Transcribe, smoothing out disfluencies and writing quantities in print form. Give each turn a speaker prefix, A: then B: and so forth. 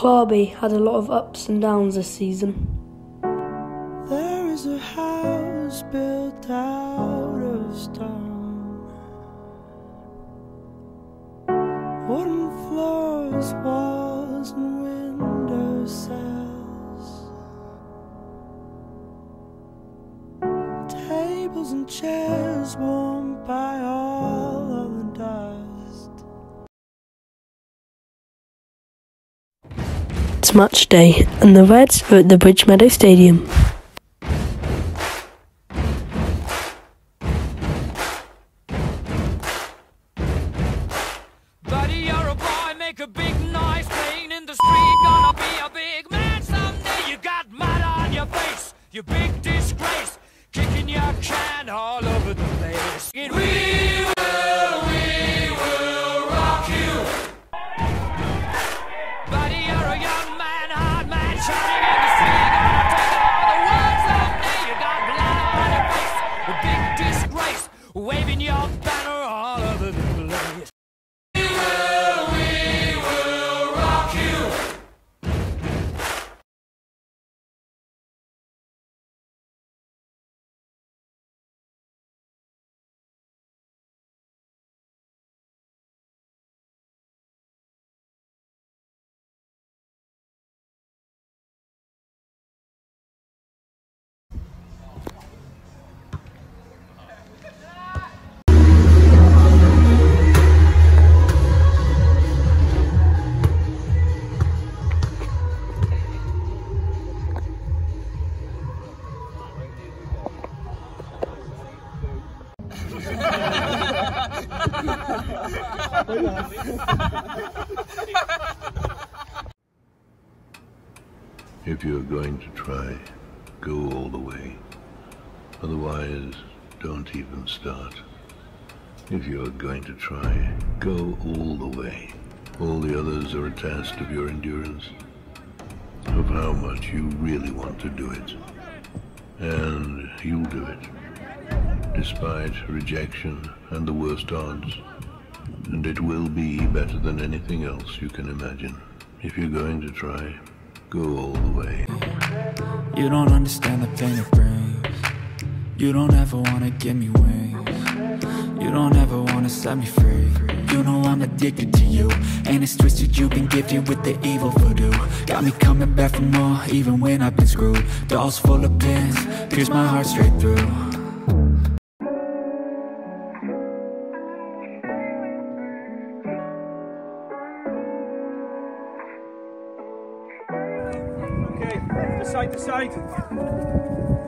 A: Clarby had a lot of ups and downs this season.
B: There is a house built out of stone, wooden floors, walls and window sills, tables and chairs warmed by all of the dust.
A: It's match day and the Reds are at the Bridgemeadow Stadium.
C: Buddy, you're a boy, make a big noise, playing in the street, gonna be a big man someday. You got mud on your face, you big disgrace, kicking your can all over the place. We will rock you. Buddy, you're a young man, hard man, shouting in the street, gonna take all the world someday. You got blood on your face, a big disgrace, waving your banner all over the place.
D: If you're going to try, go all the way. Otherwise, don't even start. If you're going to try, go all the way. All the others are a test of your endurance, of how much you really want to do it. And you'll do it, despite rejection and the worst odds. And it will be better than anything else you can imagine. If you're going to try, go all the way.
E: You don't understand the pain it brings. You don't ever wanna give me wings. You don't ever wanna set me free. You know I'm addicted to you, and it's twisted. You've been gifted with the evil voodoo. Got me coming back for more, even when I've been screwed. Dolls full of pins, pierce my heart straight through.
F: Okay, side to side.